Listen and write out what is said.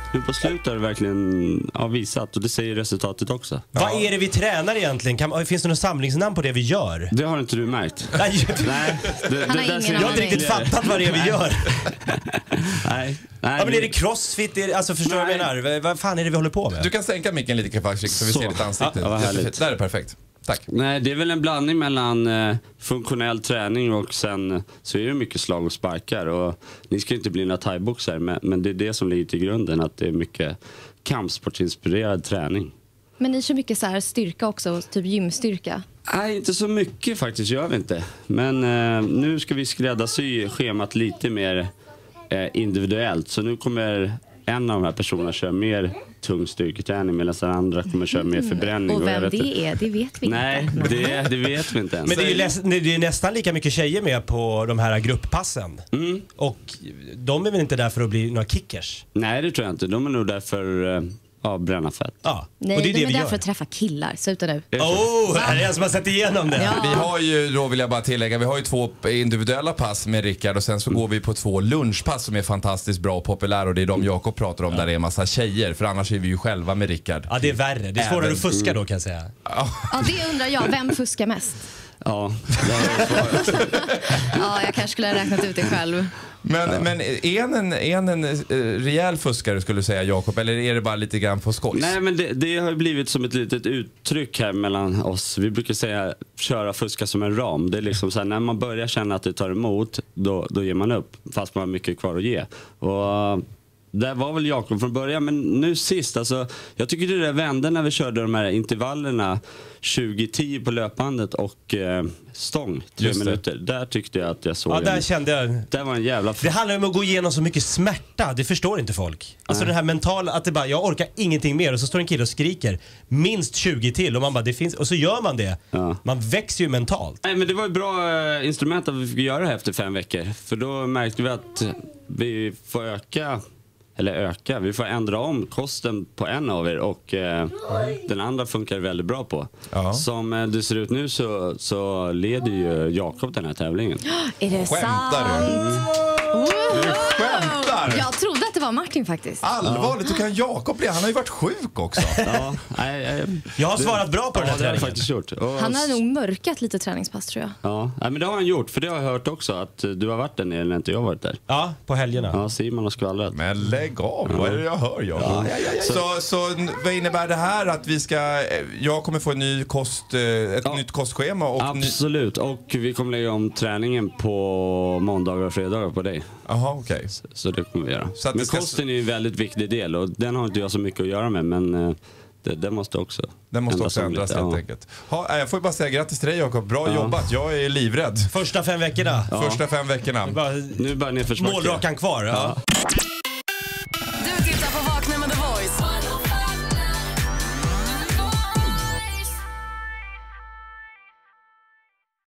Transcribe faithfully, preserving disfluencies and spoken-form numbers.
nu på slutet har det verkligen ja, visat, och det säger resultatet också. Ja. Vad är det vi tränar egentligen? Kan, finns det något samlingsnamn på det vi gör? Det har inte du märkt. Nej, Nej det, det, det jag har inte riktigt fattat vad det är vi gör. Nej. Nej, ja, men är det crossfit? Är det, alltså förstår du vad jag menar? Vad fan är det vi håller på med? Du kan sänka micken lite faktiskt så vi ser ditt ansikte. Ja, det där är perfekt. Tack. Nej, det är väl en blandning mellan eh, funktionell träning och sen eh, så är det mycket slag och sparkar. Och ni ska inte bli några thaiboxare, men, men det är det som ligger till grunden, att det är mycket kampsportsinspirerad träning. Men ni kör mycket så här styrka också, typ gymstyrka? Nej, inte så mycket faktiskt, gör vi inte. Men eh, nu ska vi skräddarsy schemat lite mer eh, individuellt. Så nu kommer en av de här personerna köra mer tung styrketräning medan den andra kommer köra mer förbränning. Och vem och jag vet det är, det vet vi Nej, inte. Nej, det, det vet vi inte ens. Men det är ju läs, det är nästan lika mycket tjejer med på de här grupppassen. Mm. Och de är väl inte där för att bli några kickers? Nej, det tror jag inte. De är nog där för eh, ja, bränna fett. Ja. Nej, och det är de det är vi där gör. för att träffa killar. Sluta nu. Åh, oh, här är en som har sett igenom det. Ja. Vi har ju, då vill jag bara tillägga, vi har ju två individuella pass med Rickard och sen så går vi på två lunchpass som är fantastiskt bra och populära, och det är de Jakob pratar om, ja. Där det är en massa tjejer, för annars är vi ju själva med Rickard. Ja, det är värre. Det är svårare Även. att fuska då, kan jag säga. Ja, det undrar jag. Vem fuskar mest? Ja, det har ja, jag kanske skulle ha räknat ut det själv. Men, ja. men är en, en, en, en rejäl fuskare skulle du säga, Jakob, eller är det bara lite grann på skojs? Nej, men det, det har ju blivit som ett litet uttryck här mellan oss. Vi brukar säga köra fuska som en ram. Det är liksom så här, när man börjar känna att det tar emot, då, då ger man upp, fast man har mycket kvar att ge. Och det var väl Jakob från början, men nu sist, alltså, jag tycker det där vände när vi körde de här intervallerna tjugo tio på löpbandet och eh, stång, tre minuter. Där tyckte jag att jag såg Ja, en, där kände jag. Det var en jävla Det handlar om att gå igenom så mycket smärta, det förstår inte folk. Alltså Nej. den här mentala, att det bara, jag orkar ingenting mer, och så står en kille och skriker minst tjugo till, och man bara, det finns, och så gör man det. Ja. Man växer ju mentalt. Nej, men det var ett bra eh, instrument att vi fick göra det här efter fem veckor. För då märkte vi att vi får öka Eller öka. Vi får ändra om kosten på en av er, och eh, den andra funkar väldigt bra på. Ja. Som eh, det ser ut nu så, så leder ju Jakob den här tävlingen. Är det Skämtar sant? du? Du skämtar! Jag trodde att det var Martin faktiskt. Allvarligt, hur kan Jakob bli? Han har ju varit sjuk också. Ja, nej, nej, jag har svarat bra på ja, den här det har jag träningen. faktiskt gjort. Och, Han har nog mörkat lite träningspass, tror jag. Ja, nej, men det har han gjort, för det har jag hört också, att du har varit där nere när inte jag har varit där. Ja, på helgerna. Ja, Simon har skvallrat. Men lägg av, vad är det jag hör, jag? Ja, ja, ja, ja. Så, så vad innebär det här att vi ska, jag kommer få en ny kost, ett ja. nytt kostschema? Och absolut, ny... och vi kommer lägga om träningen på måndagar och fredagar på dig. Jaha, okej. Okay. Så, så det kommer vi göra. Så men ska... kosten är ju en väldigt viktig del, och den har inte jag så mycket att göra med, men det, det måste också Den måste också ändras helt ja. enkelt. Ha, jag får bara säga grattis till dig, Jakob. Bra ja. jobbat. Jag är livrädd. Första fem veckorna. Ja. Första fem veckorna. Nu bara, nu bara nedförsbacke. Målrakan kvar. Ja. Ja. Du tittar på Vakna